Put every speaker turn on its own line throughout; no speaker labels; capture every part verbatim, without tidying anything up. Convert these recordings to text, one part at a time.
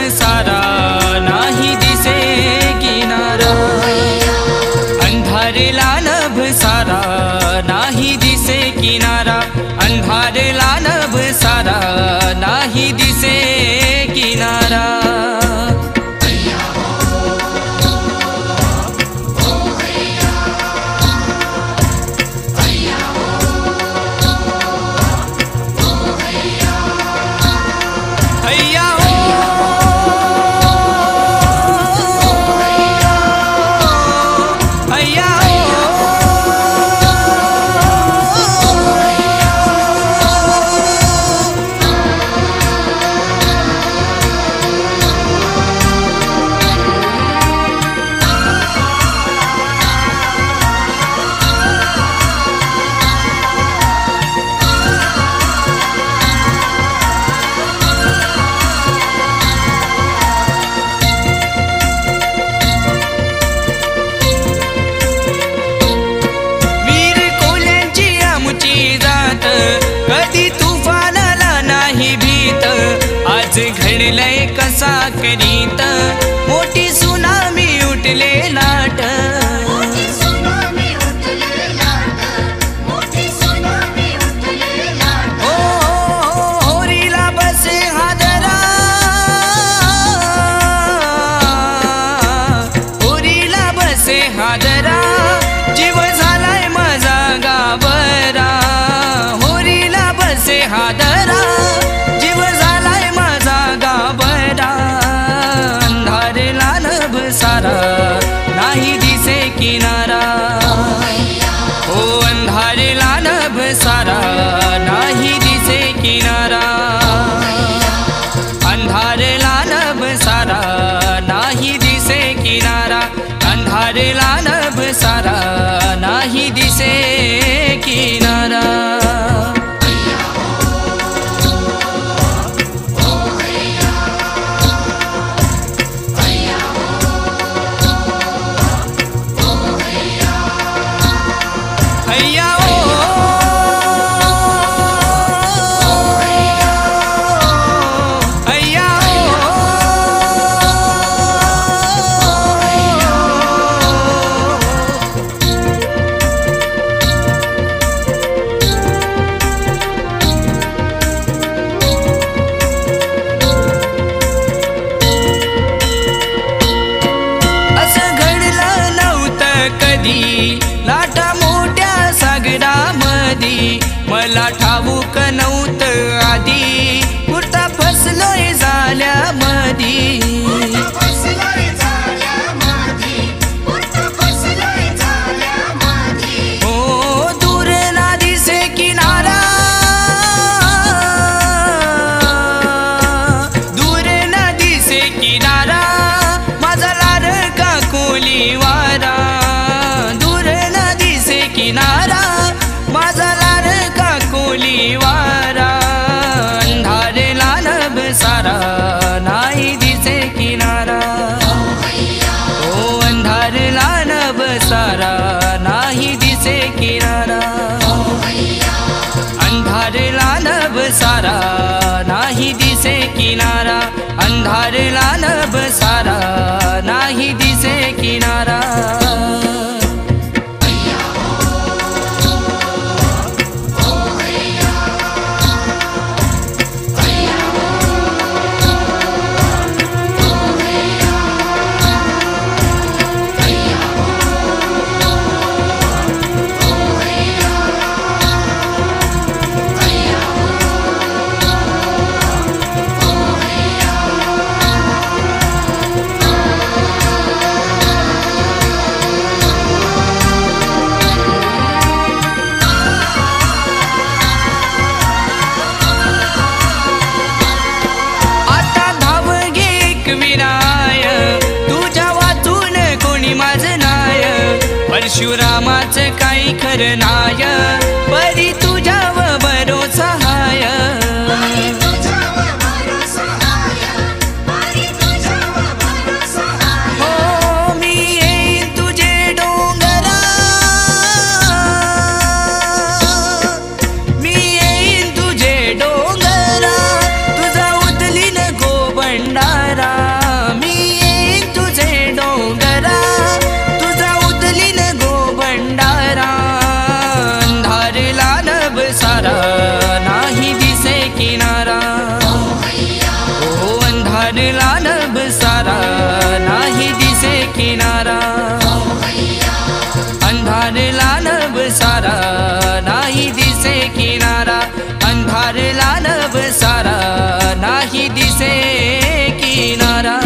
सारा नाही दिसे किनारा, अंधारला नभ सारा नाही दिसे किनारा, अंधारला नभ सारा नाही दिसे किनारा। कधी तुफानाला नाही भीत, आज घडलंय कसा करीत मोठी सुनामी उठले लाट। ओ होरीला बसे हादरा, होरीला बसे हादरा, जीव झालाय माझा गाबरा, बसे हादरा, जीव झालाय माझा गाबरा, अंधारला नभ सारा नाही दिसे किनारा, हो अंधारला नभ सारा नाही दिसे किनारा, अंधारला नभ सारा नाही दिसे किनारा, अंधारला नभ सारा नाही दिसे किनारा। लाटा मोठ्या सागरामधी मला ठाऊक नव्हतं आधी, कुठं फसलोय जाळ्यामधी, हो दूर ना दिसे किनारा, दूर ना दिसे किनारा, माझा लाडका कोली वारा, किनारा माझा लाडका कोली वारा, अंधारला नभ सारा नाही दिसे किनारा, ओ अंधारला नभ सारा नाही दिसे किनारा, अंधारला नभ सारा नाही दिसे किनारा, अंधारला नभ सारा नाही दिसे किनारा। परशुरामाचं काही खरं नाय, परी तुझ्यावर भरोसा हाय, हो मी येईन तुझे डोंगरा, मी येईन तुझे डोंगरा, तुझा उतलीन गो भंडारा, सारा नाही दिसे किनारा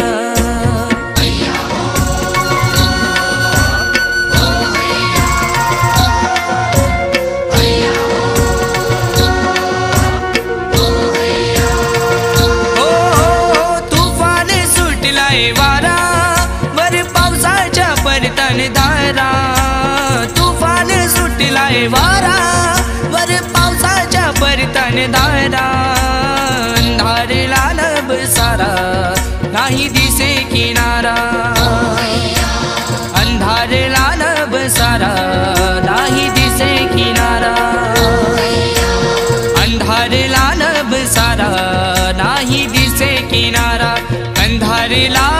वारा वर पावसाच्या परतन धारा तुफान सुटलाय वारा वर पावसाच्या परतन धारा अंधार लालब सारा नाही दिसे किनारा अंधार लालब सारा नाही दिसे किनारा अंधार लालब सारा नाही दिसे किनारा अंधार ला